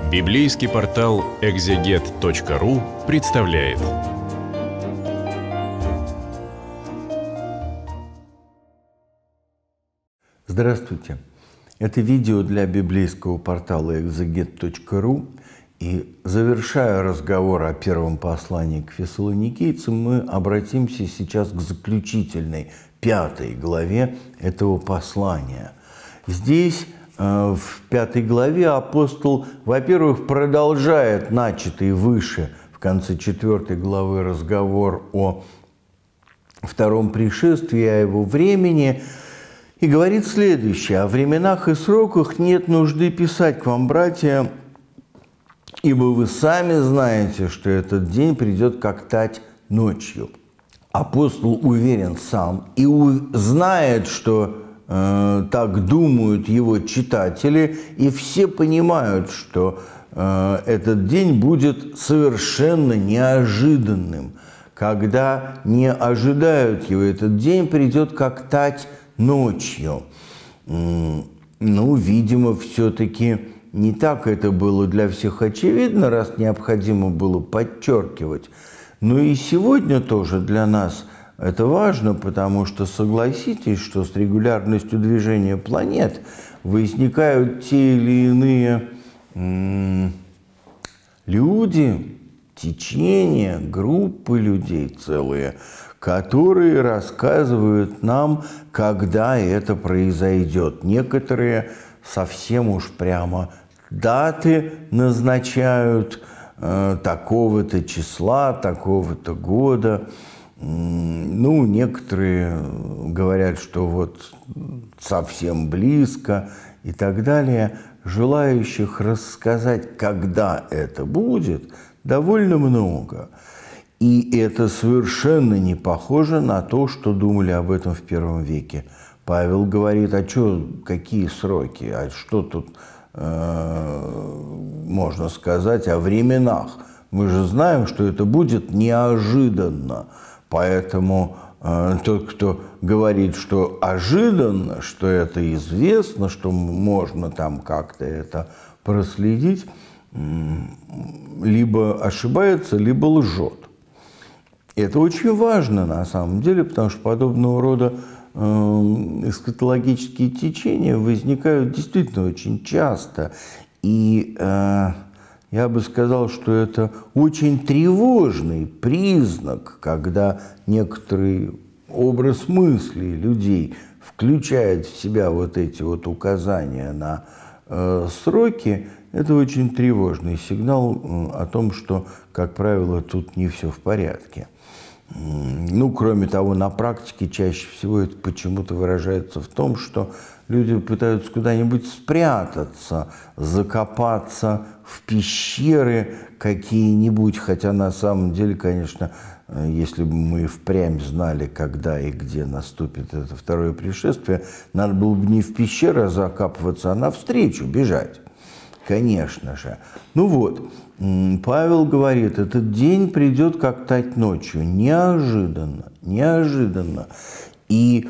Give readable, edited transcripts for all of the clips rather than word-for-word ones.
Библейский портал экзегет.ру представляет. Здравствуйте! Это видео для библейского портала экзегет.ру. И завершая разговор о первом послании к фессалоникийцам, мы обратимся сейчас к заключительной 5 главе этого послания. Здесь, в 5 главе, апостол, во-первых, продолжает начатый выше, в конце 4 главы, разговор о втором пришествии, о его времени, и говорит следующее: «О временах и сроках нет нужды писать к вам, братья, ибо вы сами знаете, что этот день придет как тать ночью». Апостол уверен сам и знает, что так думают его читатели, и все понимают, что этот день будет совершенно неожиданным. Когда не ожидают его, этот день придет как тать ночью. Видимо, все-таки не так это было для всех очевидно, раз необходимо было подчеркивать. Но и сегодня тоже для нас это важно, потому что согласитесь, что с регулярностью движения планет возникают те или иные люди, течения, группы людей целые, которые рассказывают нам, когда это произойдет. Некоторые совсем уж прямо даты назначают, такого-то числа, такого-то года. Некоторые говорят, что вот совсем близко и так далее. Желающих рассказать, когда это будет, довольно много. И это совершенно не похоже на то, что думали об этом в первом веке. Павел говорит: а что, какие сроки, а что тут можно сказать о временах? Мы же знаем, что это будет неожиданно. Поэтому тот, кто говорит, что ожиданно, что это известно, что можно там как-то это проследить, либо ошибается, либо лжет. Это очень важно на самом деле, потому что подобного рода эсхатологические течения возникают действительно очень часто. И я бы сказал, что это очень тревожный признак, когда некоторый образ мыслей людей включает в себя вот эти вот указания на сроки. Это очень тревожный сигнал о том, что, как правило, тут не все в порядке. Кроме того, на практике чаще всего это почему-то выражается в том, что люди пытаются куда-нибудь спрятаться, закопаться в пещеры какие-нибудь, хотя на самом деле, конечно, если бы мы впрямь знали, когда и где наступит это второе пришествие, надо было бы не в пещеры закапываться, а навстречу бежать. Конечно же. Павел говорит, этот день придет как тать ночью. Неожиданно, неожиданно. И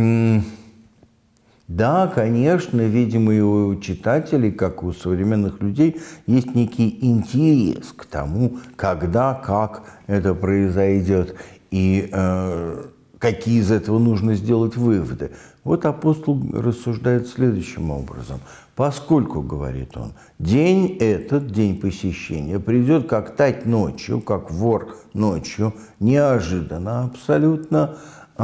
да, конечно, видимо, и у читателей, как и у современных людей, есть некий интерес к тому, когда, как это произойдет, и какие из этого нужно сделать выводы. Вот апостол рассуждает следующим образом. Поскольку, говорит он, день этот, день посещения, придет как тать ночью, как вор ночью, неожиданно абсолютно.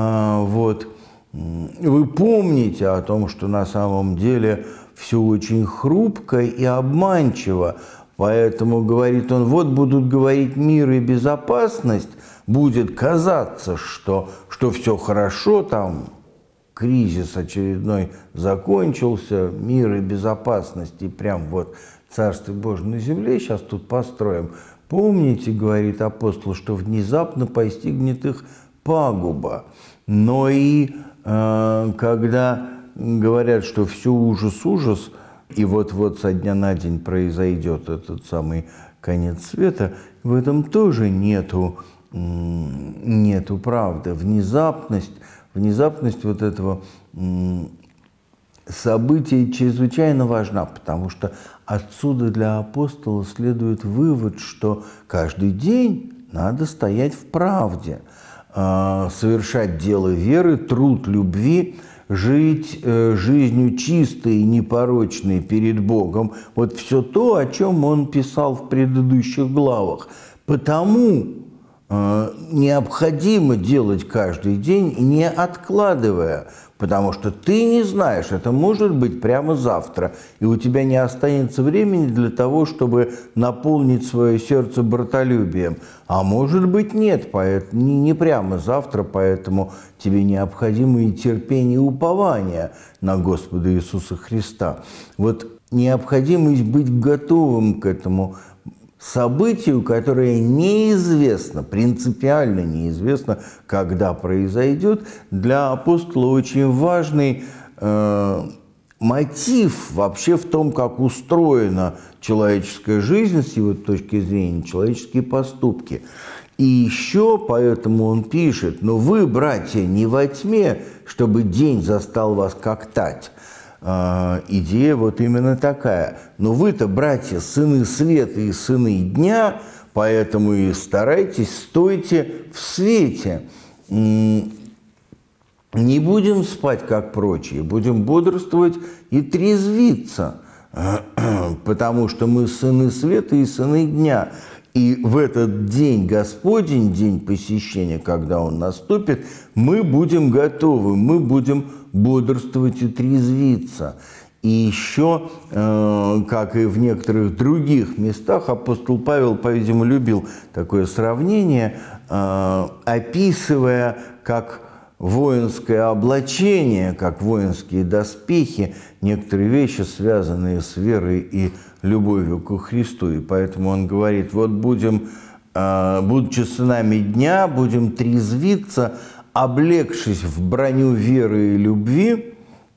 Вы помните о том, что на самом деле все очень хрупко и обманчиво. Поэтому, говорит он, вот будут говорить мир и безопасность, будет казаться, что все хорошо, там кризис очередной закончился, мир и безопасность, и прям вот Царствие Божие на земле сейчас тут построим. Помните, говорит апостол, что внезапно постигнет их пагуба. Но и когда говорят, что все ужас, и вот-вот со дня на день произойдет этот самый конец света, в этом тоже нету правды. Внезапность вот этого события чрезвычайно важна, потому что отсюда для апостола следует вывод, что каждый день надо стоять в правде, совершать дело веры, труд любви, жить жизнью чистой и непорочной перед Богом. Вот все то, о чем он писал в предыдущих главах. Потому необходимо делать каждый день, не откладывая, потому что ты не знаешь, это может быть прямо завтра, и у тебя не останется времени для того, чтобы наполнить свое сердце братолюбием. А может быть нет, не прямо завтра, поэтому тебе необходимо и терпение, и упование на Господа Иисуса Христа. Вот необходимость быть готовым к этому событию, которое неизвестно, принципиально неизвестно, когда произойдет, для апостола очень важный мотив вообще в том, как устроена человеческая жизнь с его точки зрения, человеческие поступки. И еще поэтому он пишет: «Но вы, братья, не во тьме, чтобы день застал вас как тать». Идея вот именно такая. Но вы-то, братья, сыны света и сыны дня, поэтому и старайтесь, стойте в свете. Не будем спать, как прочие, будем бодрствовать и трезвиться, потому что мы сыны света и сыны дня. И в этот день Господень, день посещения, когда он наступит, мы будем готовы, мы будем бодрствовать и трезвиться. И еще, как и в некоторых других местах, апостол Павел, по-видимому, любил такое сравнение, описывая как воинское облачение, как воинские доспехи, некоторые вещи, связанные с верой и любовью ко Христу. И поэтому он говорит: вот будем, будучи сынами дня, будем трезвиться, облегшись в броню веры и любви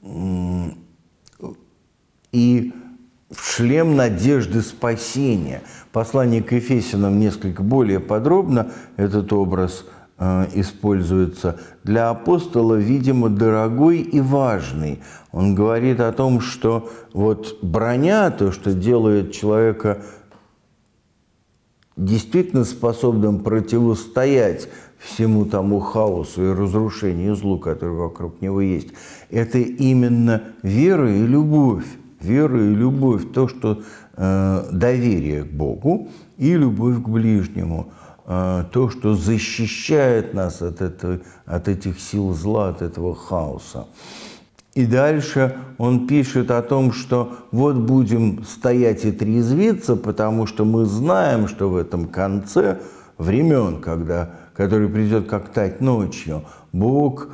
и в шлем надежды спасения. Послание к Ефесянам несколько более подробно этот образ используется. Для апостола, видимо, дорогой и важный. Он говорит о том, что вот броня, то, что делает человека действительно способным противостоять всему тому хаосу и разрушению, злу, который вокруг него есть, это именно вера и любовь. Вера и любовь, то, что доверие к Богу и любовь к ближнему. То, что защищает нас от этих сил зла, от этого хаоса. И дальше он пишет о том, что вот будем стоять и трезвиться, потому что мы знаем, что в этом конце времен, который придет как тать ночью, Бог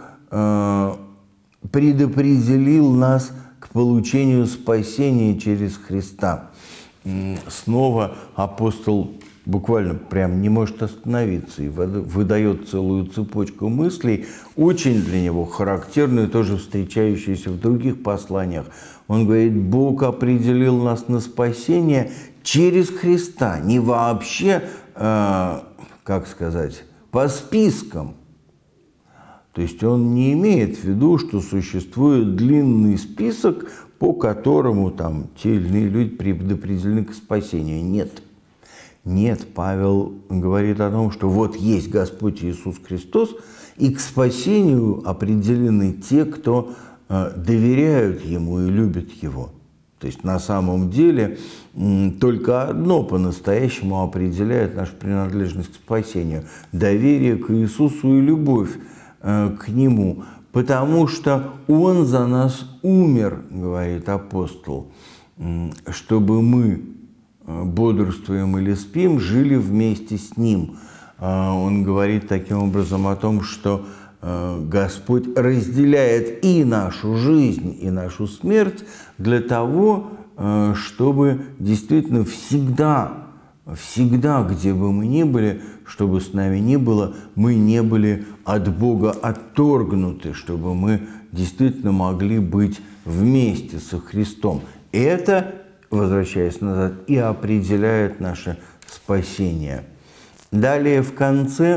предопределил нас к получению спасения через Христа. Снова апостол буквально прям не может остановиться и выдает целую цепочку мыслей, очень для него характерную, тоже встречающуюся в других посланиях. Он говорит: Бог определил нас на спасение через Христа, не вообще, как сказать, по спискам. То есть он не имеет в виду, что существует длинный список, по которому там те или иные люди предопределены к спасению. Нет. Нет, Павел говорит о том, что вот есть Господь Иисус Христос, и к спасению определены те, кто доверяют Ему и любят Его. То есть на самом деле только одно по-настоящему определяет нашу принадлежность к спасению – доверие к Иисусу и любовь к Нему. Потому что Он за нас умер, говорит апостол, чтобы мы, бодрствуем или спим, жили вместе с Ним. Он говорит таким образом о том, что Господь разделяет и нашу жизнь, и нашу смерть для того, чтобы действительно всегда, где бы мы ни были, чтобы с нами ни было, мы не были от Бога отторгнуты, чтобы мы действительно могли быть вместе со Христом. Это, возвращаясь назад, и определяет наше спасение. Далее в конце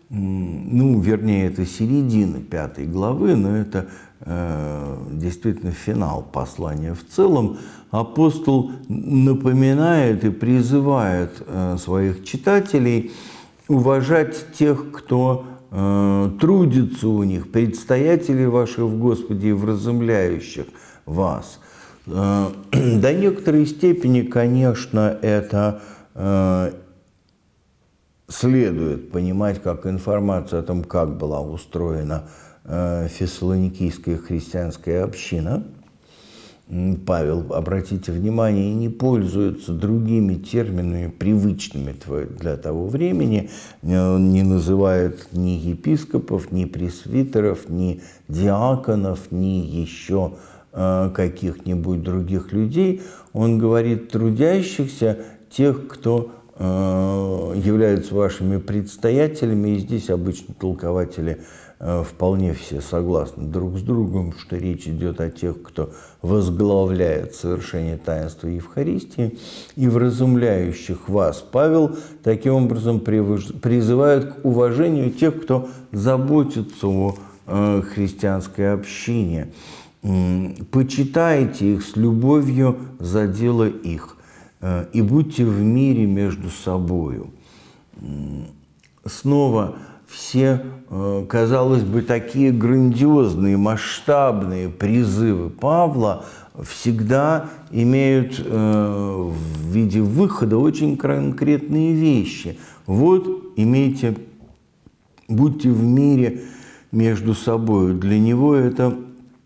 ну, вернее, это середина 5 главы, но это действительно финал послания в целом, апостол напоминает и призывает своих читателей уважать тех, кто трудится у них, предстоятелей ваших в Господе и вразумляющих вас. До некоторой степени, конечно, это следует понимать как информацию о том, как была устроена фессалоникийская христианская община. Павел, обратите внимание, не пользуется другими терминами, привычными для того времени, не называет ни епископов, ни пресвитеров, ни диаконов, ни еще каких-нибудь других людей. Он говорит трудящихся, тех, кто являются вашими предстоятелями, и здесь обычно толкователи вполне все согласны друг с другом, что речь идет о тех, кто возглавляет совершение таинства Евхаристии и вразумляющих вас. Павел таким образом призывает к уважению тех, кто заботится о христианской общине. Почитайте их с любовью за дело их и будьте в мире между собою. Снова все, казалось бы, такие грандиозные, масштабные призывы Павла всегда имеют в виде выхода очень конкретные вещи. Вот, будьте в мире между собой. Для него это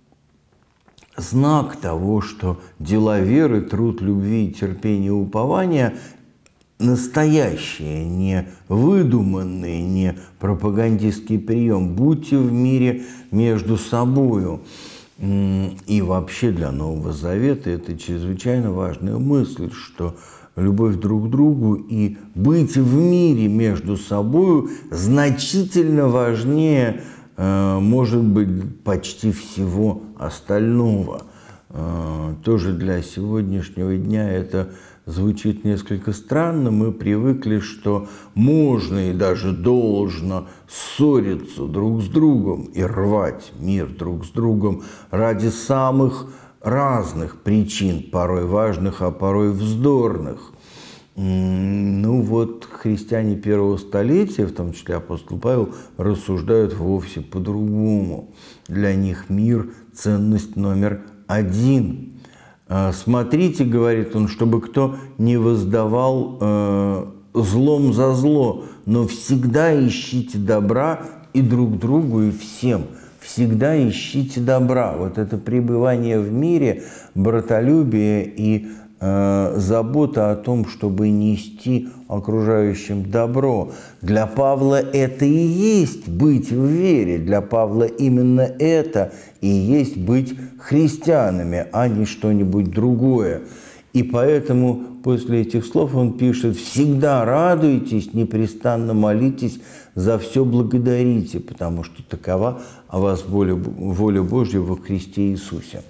знак того, что дела веры, труд, любви, терпения, упования настоящие, не выдуманные, не пропагандистский прием. Будьте в мире между собою. И вообще для Нового Завета это чрезвычайно важная мысль, что любовь друг к другу и быть в мире между собою значительно важнее, может быть, почти всего остального. Тоже для сегодняшнего дня это звучит несколько странно. Мы привыкли, что можно и даже должно ссориться друг с другом и рвать мир друг с другом ради самых разных причин, порой важных, а порой вздорных. Ну вот христиане первого столетия, в том числе апостол Павел, рассуждают вовсе по-другому. Для них мир – ценность номер один. Смотрите, говорит он, чтобы кто не воздавал злом за зло, но всегда ищите добра и друг другу, и всем. Всегда ищите добра. Вот это пребывание в мире, братолюбие и забота о том, чтобы нести окружающим добро. Для Павла это и есть быть в вере. Для Павла именно это и есть быть христианами, а не что-нибудь другое. И поэтому после этих слов он пишет: «Всегда радуйтесь, непрестанно молитесь, за все благодарите, потому что такова о вас воля Божья во Христе Иисусе».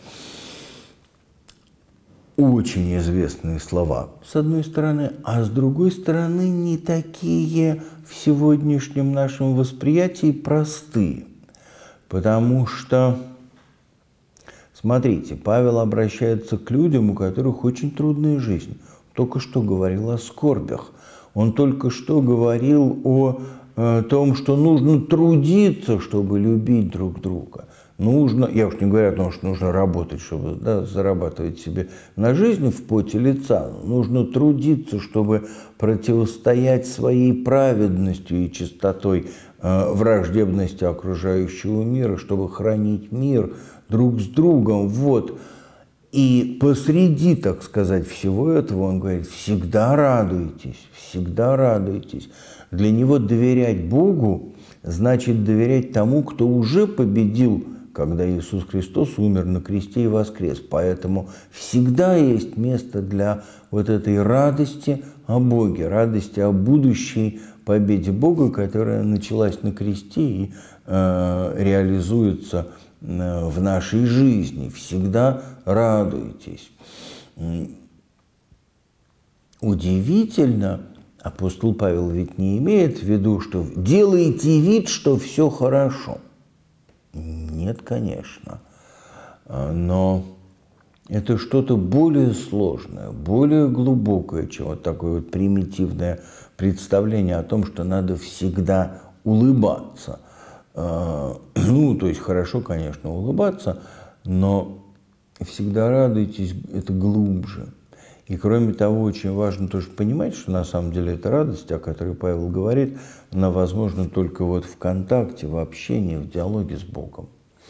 Очень известные слова, с одной стороны, а с другой стороны, не такие в сегодняшнем нашем восприятии простые. Потому что, смотрите, Павел обращается к людям, у которых очень трудная жизнь. Только что говорил о скорбях. Он только что говорил о том, что нужно трудиться, чтобы любить друг друга. Нужно, я уж не говорю о том, что нужно работать, чтобы зарабатывать себе на жизнь в поте лица. Нужно трудиться, чтобы противостоять своей праведностью и чистотой враждебности окружающего мира, чтобы хранить мир друг с другом. Вот. И посреди, так сказать, всего этого он говорит: всегда радуйтесь, всегда радуйтесь. Для него доверять Богу значит доверять тому, кто уже победил, когда Иисус Христос умер на кресте и воскрес. Поэтому всегда есть место для вот этой радости о Боге, радости о будущей победе Бога, которая началась на кресте и реализуется в нашей жизни. Всегда радуйтесь. Удивительно, апостол Павел ведь не имеет в виду, что делайте вид, что все хорошо. Нет, конечно. Но это что-то более сложное, более глубокое, чем вот такое вот примитивное представление о том, что надо всегда улыбаться. Ну, то есть хорошо, конечно, улыбаться, но всегда радуйтесь, это глубже. И кроме того, очень важно тоже понимать, что на самом деле эта радость, о которой Павел говорит, она возможна только вот в контакте, в общении, в диалоге с Богом.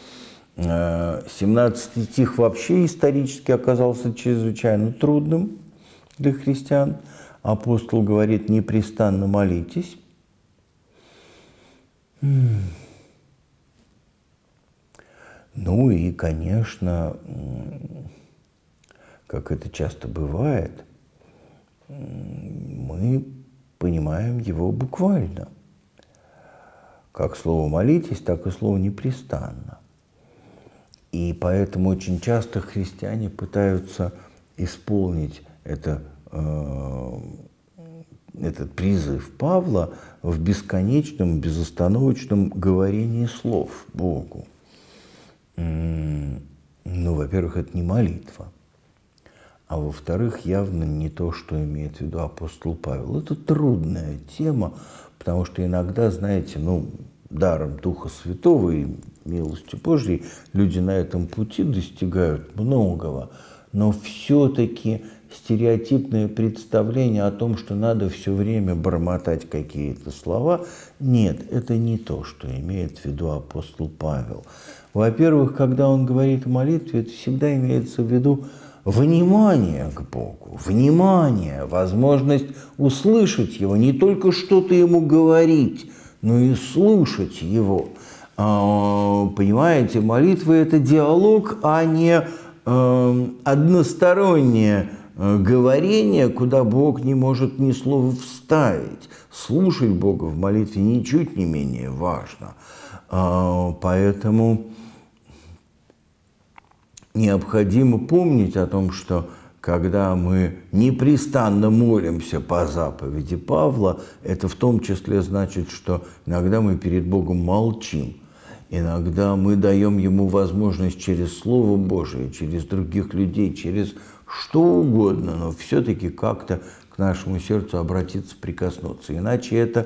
17 стих вообще исторически оказался чрезвычайно трудным для христиан. Апостол говорит: непрестанно молитесь. Ну и, конечно, как это часто бывает, мы понимаем его буквально. Как слово «молитесь», так и слово «непрестанно». И поэтому очень часто христиане пытаются исполнить этот призыв Павла в бесконечном, безостановочном говорении слов Богу. Ну, во-первых, это не молитва. А во-вторых, явно не то, что имеет в виду апостол Павел. Это трудная тема, потому что иногда, знаете, даром Духа Святого и милостью Божьей люди на этом пути достигают многого. Но все-таки стереотипное представление о том, что надо все время бормотать какие-то слова, нет, это не то, что имеет в виду апостол Павел. Во-первых, когда он говорит о молитве, это всегда имеется в виду внимание к Богу, внимание, возможность услышать Его, не только что-то Ему говорить, но и слушать Его. Понимаете, молитва – это диалог, а не одностороннее говорение, куда Бог не может ни слова вставить. Слушать Бога в молитве ничуть не менее важно. Поэтому необходимо помнить о том, что когда мы непрестанно молимся по заповеди Павла, это в том числе значит, что иногда мы перед Богом молчим, иногда мы даем Ему возможность через Слово Божие, через других людей, через что угодно, но все-таки как-то к нашему сердцу обратиться, прикоснуться. Иначе это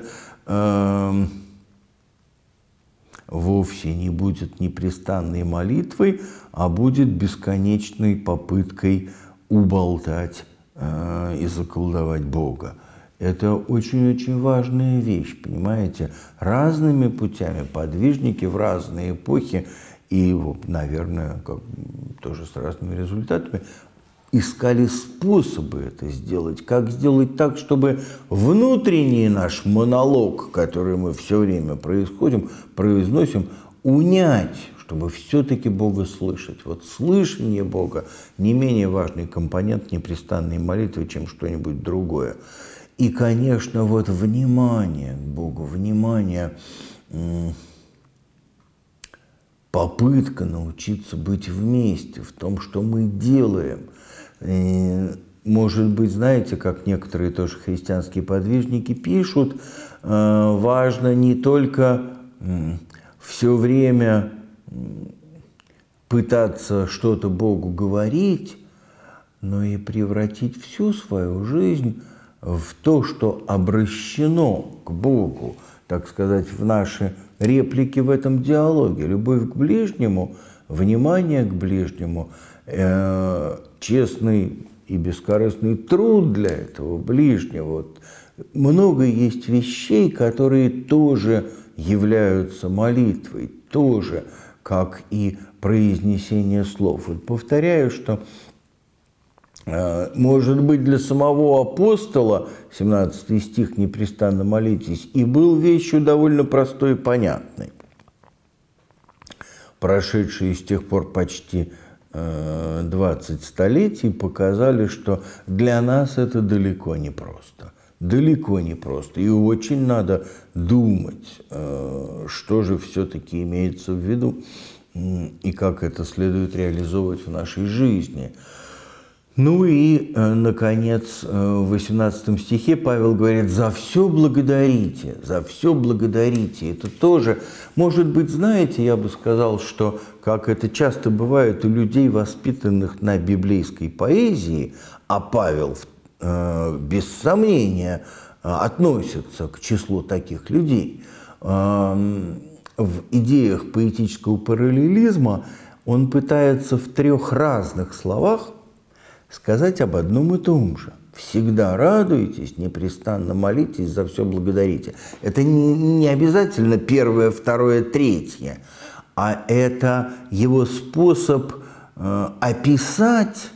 вовсе не будет непрестанной молитвой, а будет бесконечной попыткой уболтать и заколдовать Бога. Это очень-очень важная вещь, понимаете? Разными путями подвижники в разные эпохи и, наверное, тоже с разными результатами искали способы это сделать. Как сделать так, чтобы внутренний наш монолог, который мы все время произносим, унять, чтобы все-таки Бога слышать. Вот слышание Бога не менее важный компонент непрестанной молитвы, чем что-нибудь другое. И, конечно, вот внимание к Богу, внимание, попытка научиться быть вместе в том, что мы делаем. Может быть, знаете, как некоторые тоже христианские подвижники пишут, важно не только все время пытаться что-то Богу говорить, но и превратить всю свою жизнь в то, что обращено к Богу, так сказать, в наши реплики в этом диалоге. Любовь к ближнему, внимание к ближнему, честный и бескорыстный труд для этого ближнего. Вот. Много есть вещей, которые тоже являются молитвой, тоже как и произнесение слов. Вот повторяю, что может быть, для самого апостола, 17 стих, непрестанно молитесь, и был вещью довольно простой и понятной. Прошедшие с тех пор почти 20 столетий показали, что для нас это далеко не просто. Далеко не просто. И очень надо думать, что же все-таки имеется в виду и как это следует реализовывать в нашей жизни. Ну и, наконец, в 18 стихе Павел говорит: «За все благодарите, за все благодарите». Это тоже, может быть, знаете, я бы сказал, что, как это часто бывает у людей, воспитанных на библейской поэзии, а Павел, без сомнения, относится к числу таких людей, в идеях поэтического параллелизма он пытается в 3 разных словах сказать об одном и том же. Всегда радуйтесь, непрестанно молитесь, за все благодарите. Это не обязательно первое, второе, третье, а это его способ описать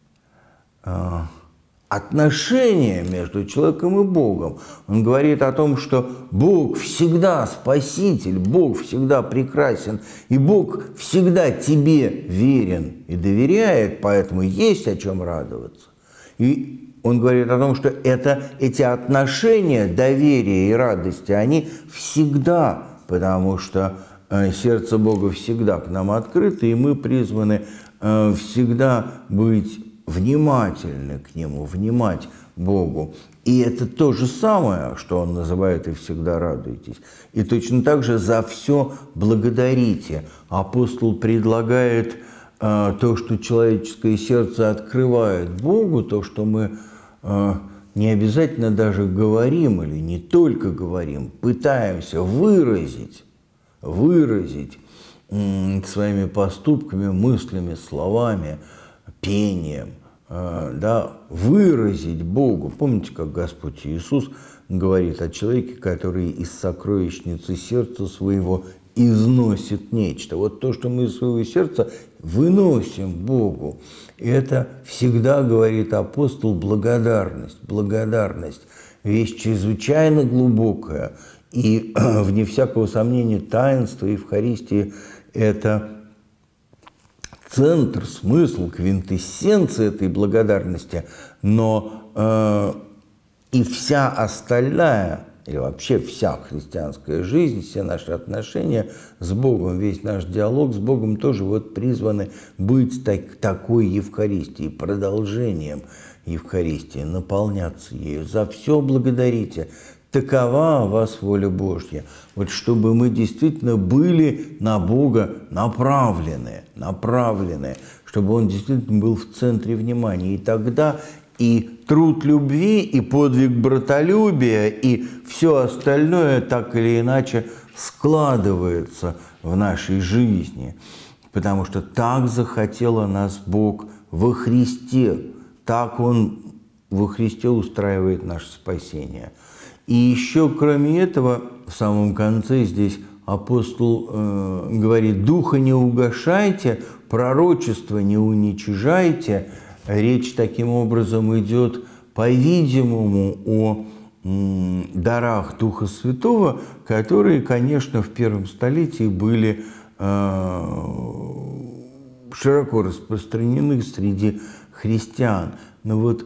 отношения между человеком и Богом. Он говорит о том, что Бог всегда спаситель, Бог всегда прекрасен, и Бог всегда тебе верен и доверяет, поэтому есть о чем радоваться. И он говорит о том, что эти отношения доверия и радости, они всегда, потому что сердце Бога всегда к нам открыто, и мы призваны всегда быть внимательны к Нему, внимать Богу. И это то же самое, что он называет «и всегда радуйтесь». И точно так же «за все благодарите». Апостол предлагает то, что человеческое сердце открывает Богу, то, что мы не обязательно даже говорим или не только говорим, пытаемся выразить своими поступками, мыслями, словами, пением, да, выразить Богу. Помните, как Господь Иисус говорит о человеке, который из сокровищницы сердца своего износит нечто. Вот то, что мы из своего сердца выносим Богу. И это всегда, говорит апостол, благодарность. Благодарность – вещь чрезвычайно глубокая. И, вне всякого сомнения, таинство Евхаристии – это центр, смысл, квинтэссенция этой благодарности, но и вся остальная, или вообще вся христианская жизнь, все наши отношения с Богом, весь наш диалог с Богом тоже вот призваны быть такой Евхаристией, продолжением Евхаристии, наполняться ею. За все благодарите. Такова о вас воля Божья. Вот чтобы мы действительно были на Бога направлены, чтобы Он действительно был в центре внимания. И тогда и труд любви, и подвиг братолюбия, и все остальное так или иначе складывается в нашей жизни. Потому что так захотел нас Бог во Христе. Так Он во Христе устраивает наше спасение. И еще, кроме этого, в самом конце здесь апостол говорит: «Духа не угашайте, пророчество не уничижайте». Речь таким образом идет, по-видимому, о дарах Духа Святого, которые, конечно, в первом столетии были широко распространены среди христиан. Но вот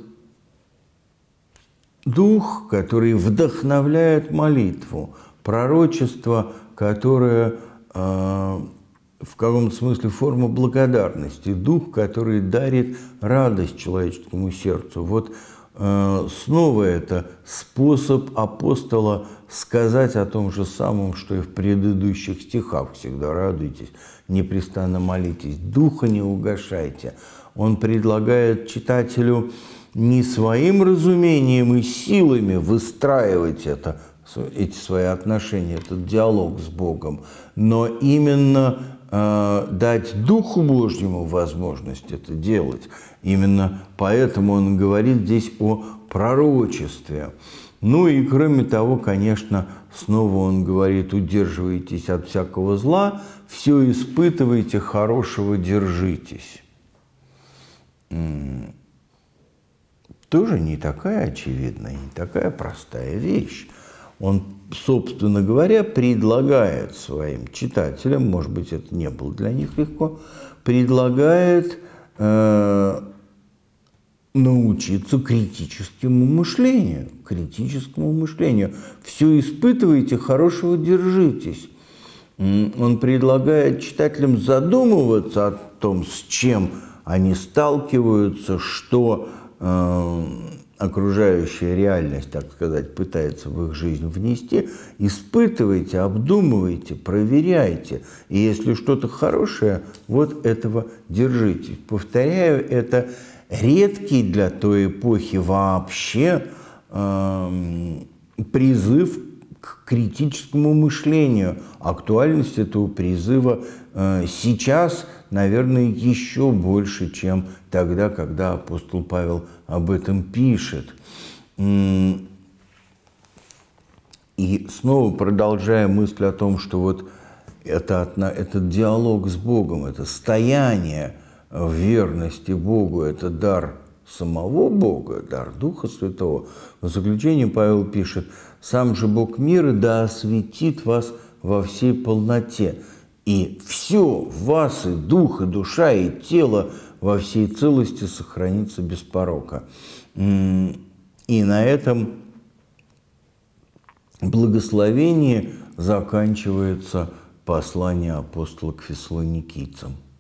Дух, который вдохновляет молитву, пророчество, которое в каком-то смысле форма благодарности, Дух, который дарит радость человеческому сердцу. Вот снова это способ апостола сказать о том же самом, что и в предыдущих стихах. Всегда радуйтесь, непрестанно молитесь, Духа не угашайте. Он предлагает читателю не своим разумением и силами выстраивать эти свои отношения, этот диалог с Богом, но именно дать Духу Божьему возможность это делать. Именно поэтому он говорит здесь о пророчестве. Ну и кроме того, конечно, снова он говорит: удерживайтесь от всякого зла, все испытывайте, хорошего держитесь. Тоже не такая очевидная, не такая простая вещь. Он, собственно говоря, предлагает своим читателям, может быть, это не было для них легко, предлагает научиться критическому мышлению. Все испытывайте, хорошего держитесь. Он предлагает читателям задумываться о том, с чем они сталкиваются, что окружающая реальность, так сказать, пытается в их жизнь внести, испытывайте, обдумывайте, проверяйте. И если что-то хорошее, вот этого держитесь. Повторяю, это редкий для той эпохи вообще призыв к критическому мышлению. Актуальность этого призыва сейчас, наверное, еще больше, чем тогда, когда апостол Павел об этом пишет. И снова продолжая мысль о том, что вот этот диалог с Богом, это стояние в верности Богу, это дар самого Бога, дар Духа Святого. В заключении Павел пишет: «Сам же Бог мира да осветит вас во всей полноте, и все в вас, и дух, и душа, и тело во всей целости сохранится без порока». И на этом благословении заканчивается послание апостола к фессалоникийцам.